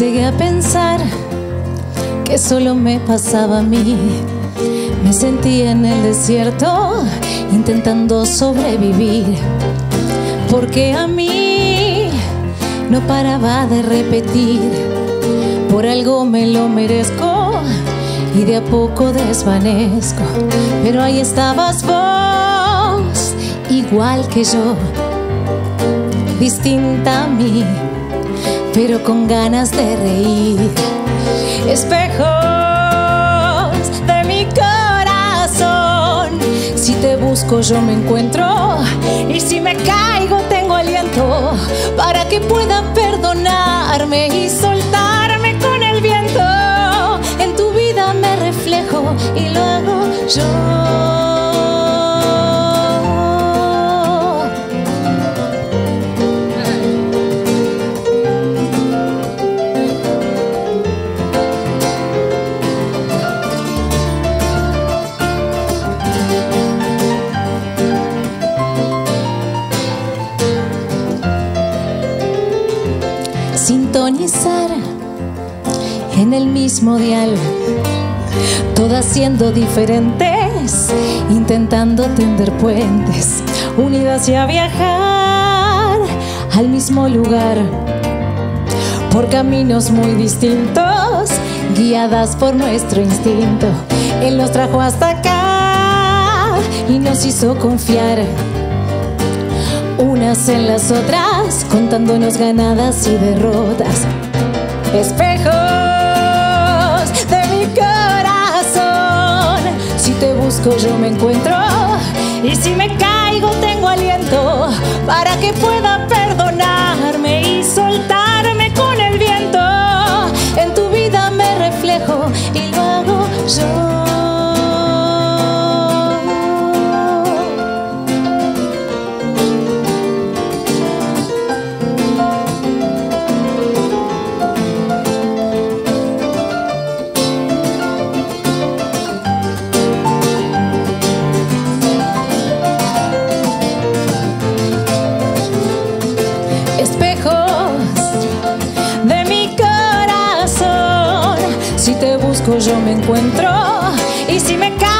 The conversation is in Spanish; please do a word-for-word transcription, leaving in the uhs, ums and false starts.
Llegué a pensar que solo me pasaba a mí. Me sentía en el desierto intentando sobrevivir, porque a mí no paraba de repetir: por algo me lo merezco y de a poco desvanezco. Pero ahí estabas vos, igual que yo, distinta a mí, pero con ganas de reír. Espejos de mi corazón, si te busco yo me encuentro, y si me caigo tengo aliento para que pueda perdonarme y soltarme con el viento. En tu vida me reflejo y lo hago yo. Sintonizar en el mismo dial, todas siendo diferentes, intentando tender puentes, unidas y a viajar al mismo lugar, por caminos muy distintos, guiadas por nuestro instinto. Él nos trajo hasta acá y nos hizo confiar unas en las otras, contándonos ganadas y derrotas. Espejos de mi corazón, si te busco yo me encuentro, y si me caigo tengo aliento para que pueda perdonarme y soltarme con el viento. En tu vida me reflejo y lo hago yo. Si te busco yo me encuentro, y si me cae